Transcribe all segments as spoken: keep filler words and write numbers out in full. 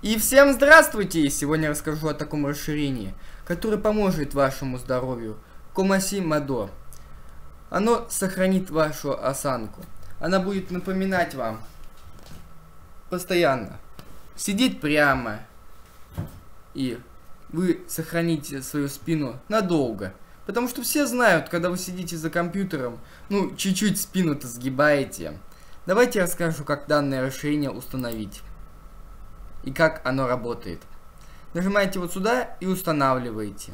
И всем здравствуйте! Сегодня я расскажу о таком расширении, которое поможет вашему здоровью. Комаси Мадо. Оно сохранит вашу осанку. Она будет напоминать вам постоянно сидеть прямо. И вы сохраните свою спину надолго. Потому что все знают, когда вы сидите за компьютером, ну, чуть-чуть спину-то сгибаете. Давайте я расскажу, как данное расширение установить. И как оно работает. Нажимаете вот сюда и устанавливаете.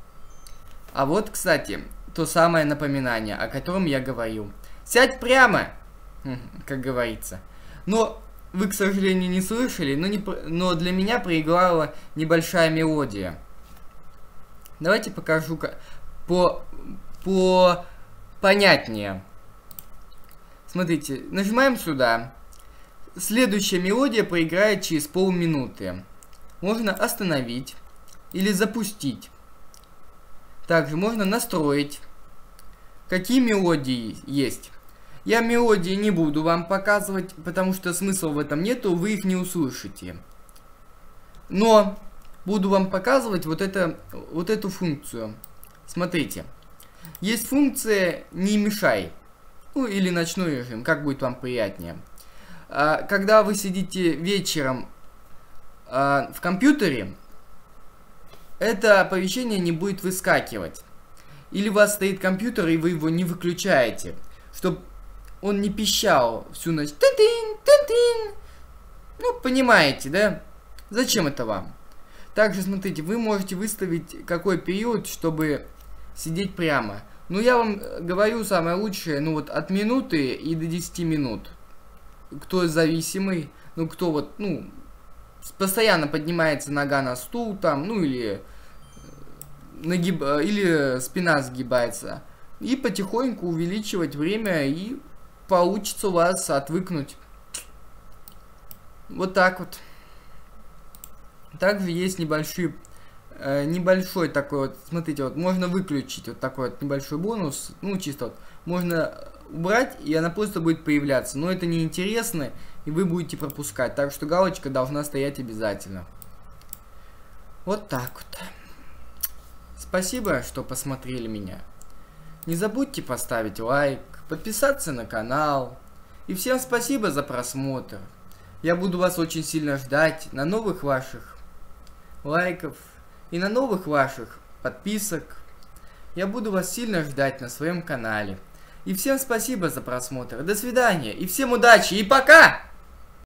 А вот, кстати, то самое напоминание, о котором я говорил. Сядь прямо, как говорится. Но вы, к сожалению, не слышали, но, не, но для меня проиграла небольшая мелодия. Давайте покажу по, по понятнее. Смотрите, нажимаем сюда. Следующая мелодия проиграет через полминуты. Можно остановить или запустить. Также можно настроить, какие мелодии есть. Я мелодии не буду вам показывать, потому что смысла в этом нету, вы их не услышите. Но буду вам показывать вот, это, вот эту функцию. Смотрите. Есть функция «Не мешай». Ну или ночной режим, как будет вам приятнее. Когда вы сидите вечером э, в компьютере, это оповещение не будет выскакивать. Или у вас стоит компьютер, и вы его не выключаете, чтобы он не пищал всю ночь. Тын-тын, тын-тын. Ну, понимаете, да? Зачем это вам? Также, смотрите, вы можете выставить какой период, чтобы сидеть прямо. Ну, я вам говорю самое лучшее, ну вот от минуты и до десяти минут. Кто зависимый, ну кто вот, ну, постоянно поднимается нога на стул там, ну или, нагиб... или спина сгибается. И потихоньку увеличивать время, и получится у вас отвыкнуть. Вот так вот. Также есть небольшие, э, небольшой такой вот, смотрите, вот можно выключить вот такой вот небольшой бонус, ну чисто вот, можно убрать, и она просто будет появляться. Но это неинтересно, и вы будете пропускать. Так что галочка должна стоять обязательно. Вот так вот. Спасибо, что посмотрели меня. Не забудьте поставить лайк, подписаться на канал. И всем спасибо за просмотр. Я буду вас очень сильно ждать на новых ваших лайков и на новых ваших подписок. Я буду вас сильно ждать на своем канале. И всем спасибо за просмотр. До свидания. И всем удачи. И пока!